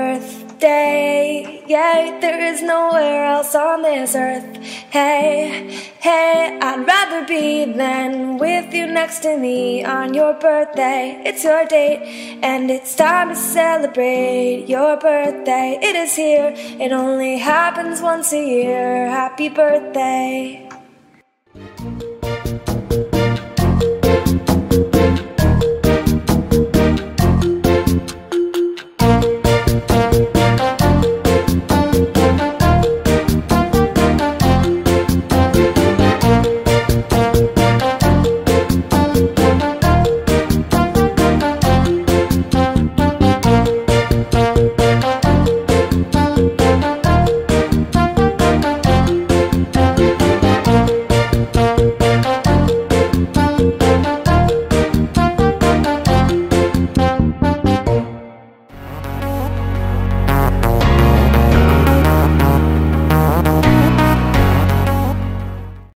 birthday. Yeah, there is nowhere else on this earth. Hey, hey, I'd rather be than with you next to me on your birthday. It's your date, and it's time to celebrate your birthday. It is here, it only happens once a year. Happy birthday.